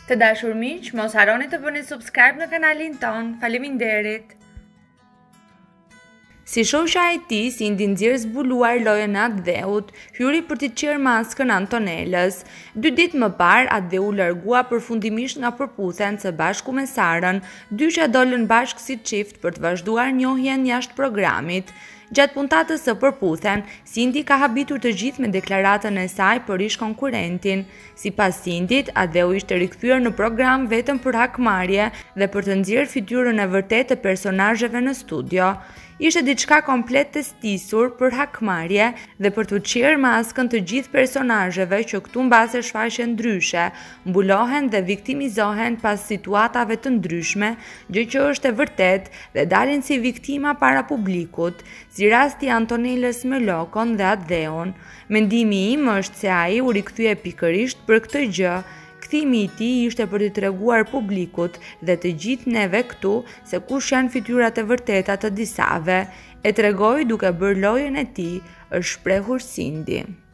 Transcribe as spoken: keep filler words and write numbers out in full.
Të dashur miq, mos harroni të bëni subscribe në kanalin ton. Faleminderit. Si shoqja e tij, Sindi nxjerr zbuluar lojen e Atdheut, hyri për t'i qerë maskën Antonelës. Dy ditë më parë, Atdheu largua përfundimisht nga Perputhen së bashku me Sarën, dyja dolën bashkë si çift për të vazhduar njohjen jashtë programit. Gjatë puntatës së Perputhen, Sindi ka habitur të gjithë me deklaratën e saj për ish konkurentin. Sipas Sindit, Atdheu ishte rikthyer në program vetëm për hakmarrje dhe për të nxjerrë fytyrën e vërtetë të personazheve në studio. Ishte diçka komplet të stisur për hakmarrje dhe për të qerë maskën të gjithë personazheve që këtu mbase shfaqen ndryshe, mbulohen dhe viktimizohen pas situatave të ndryshme, gjë që është e vërtetë dhe dalin si viktima para publikut, si rasti Antonelës me Lokon dhe Atdheun. Mendimi im është se ai u rikthye pikërisht për këtë gjë. Kthimi i tij ishte për t'i treguar publikut dhe të gjithë neve këtu se kush janë fytyrat e vërteta të disave. E tregoi duke bërë lojen e tij, është shprehur Sindi.